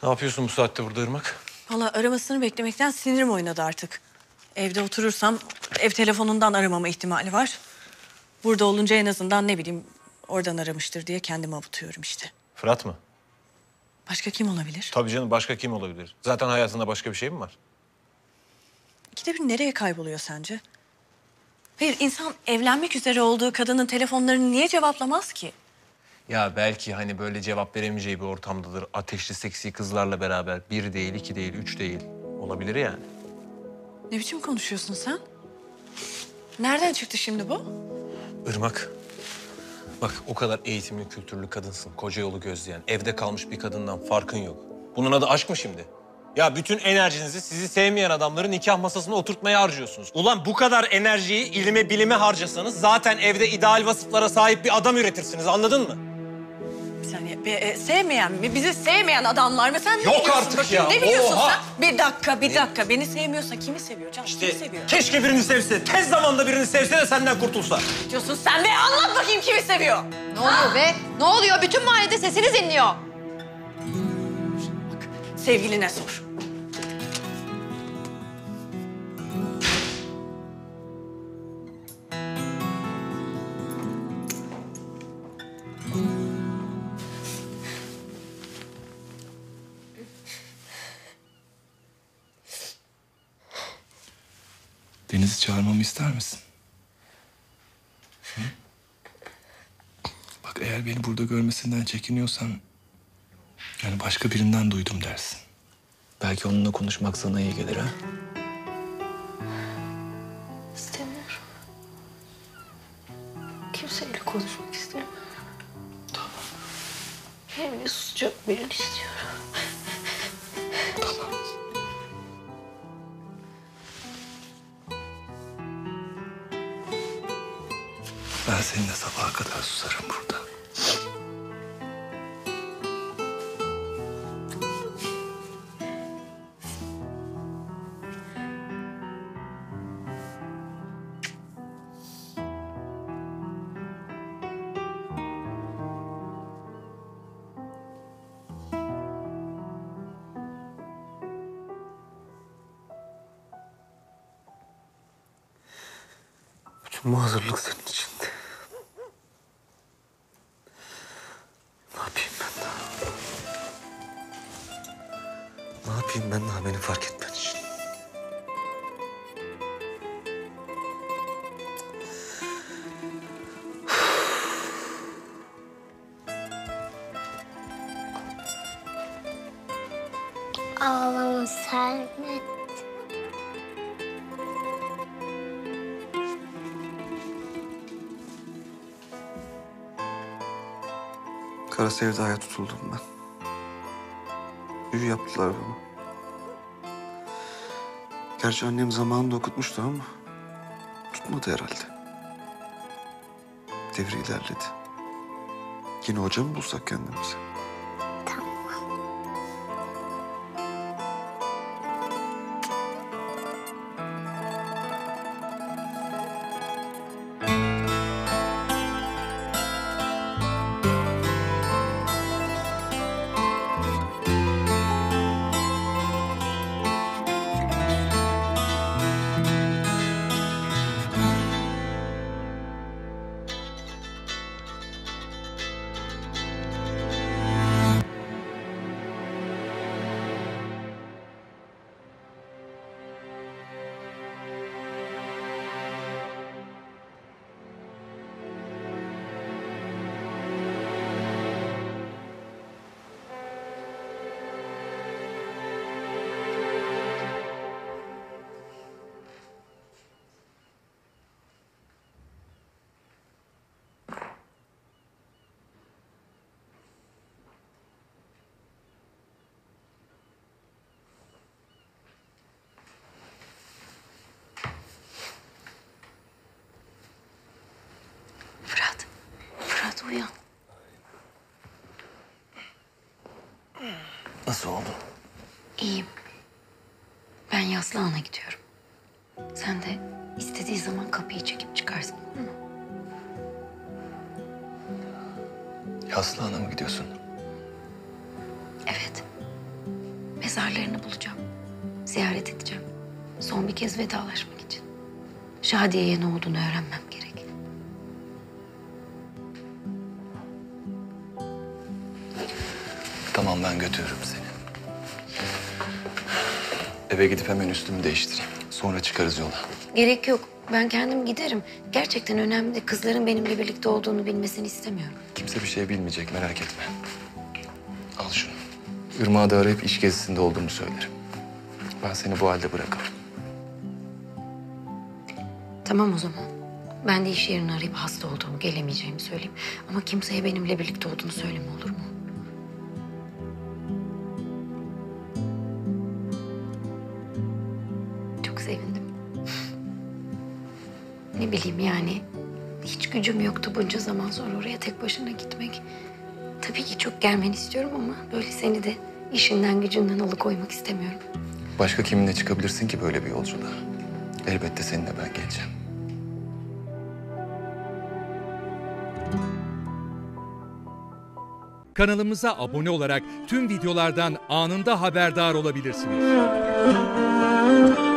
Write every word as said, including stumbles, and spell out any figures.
Ne yapıyorsun bu saatte burada Irmak? Vallahi aramasını beklemekten sinirim oynadı artık. Evde oturursam ev telefonundan aramama ihtimali var. Burada olunca en azından ne bileyim oradan aramıştır diye kendimi avutuyorum işte. Fırat mı? Başka kim olabilir? Tabii canım, başka kim olabilir? Zaten hayatında başka bir şey mi var? İkide bir nereye kayboluyor sence? Hayır, insan evlenmek üzere olduğu kadının telefonlarını niye cevaplamaz ki? Ya belki hani böyle cevap veremeyeceği bir ortamdadır. Ateşli, seksi kızlarla beraber. Bir değil, iki değil, üç değil. Olabilir yani. Ne biçim konuşuyorsun sen? Nereden çıktı şimdi bu? Irmak, bak o kadar eğitimli, kültürlü kadınsın. Koca yolu gözleyen, evde kalmış bir kadından farkın yok. Bunun adı aşk mı şimdi? Ya bütün enerjinizi sizi sevmeyen adamların nikah masasına oturtmaya harcıyorsunuz. Ulan bu kadar enerjiyi ilime bilime harcasanız zaten evde ideal vasıflara sahip bir adam üretirsiniz, anladın mı? Bir saniye, be, e, sevmeyen mi? Bizi sevmeyen adamlar mı? Sen ne Yok biliyorsun artık bakayım? ya, Ne biliyorsun oha! sen? Bir dakika, bir dakika. Beni sevmiyorsa kimi seviyor Can? Kimi seviyor? Keşke birini sevse, tez zamanda birini sevse de senden kurtulsa. Ne diyorsun sen be? Anlat bakayım kimi seviyor? Ne oluyor be? Ne oluyor? Bütün mahallede sesiniz inliyor. Sevgiline sor. Deniz'i çağırmamı ister misin? Hı? Bak eğer beni burada görmesinden çekiniyorsan... yani başka birinden duydum dersin. Belki onunla konuşmak sana iyi gelir ha? İstemiyorum. Kimseyle konuşmak istemiyorum. Tamam. Benimle susacak birini istiyorum. Tamam. Ben seninle sabaha kadar susarım burada. Bütün bu hazırlık senin için. Ne yapayım ben daha? Ne yapayım ben daha beni fark etmen için? Ağlama Sermet. Kara sevdaya tutuldum ben. Büyü yaptılar bana. Gerçi annem zamanında okutmuştu ama tutmadı herhalde. Devir ilerledi. Yine hoca mı bulsak kendimize? Fırat. Fırat uyan. Nasıl oldu? İyiyim. Ben Yaslıhan'a gidiyorum. Sen de istediği zaman kapıyı çekip çıkarsın, olur mu? Yaslıhan'a mı gidiyorsun? Evet. mezarlarını bulacağım. Ziyaret edeceğim. Son bir kez vedalaşmak için. Şadiye'ye ne olduğunu öğrenmem gerek. Tamam, ben götürürüm seni. Eve gidip hemen üstümü değiştireyim. Sonra çıkarız yola. Gerek yok. Ben kendim giderim. Gerçekten önemli değil. Kızların benimle birlikte olduğunu bilmesini istemiyorum. Kimse bir şey bilmeyecek, merak etme. Al şunu. Irmak'ı da arayıp iş gezisinde olduğumu söylerim. Ben seni bu halde bırakamam. Tamam o zaman. Ben de iş yerini arayıp hasta olduğumu, gelemeyeceğimi söyleyeyim. Ama kimseye benimle birlikte olduğunu söyleme, olur mu? Çok sevindim. Ne bileyim yani, hiç gücüm yoktu bunca zaman sonra oraya tek başına gitmek. Tabii ki çok gelmeni istiyorum ama böyle seni de işinden gücünden alıkoymak istemiyorum. Başka kiminle çıkabilirsin ki böyle bir yolculuğa? Elbette seninle ben geleceğim. Kanalımıza abone olarak tüm videolardan anında haberdar olabilirsiniz.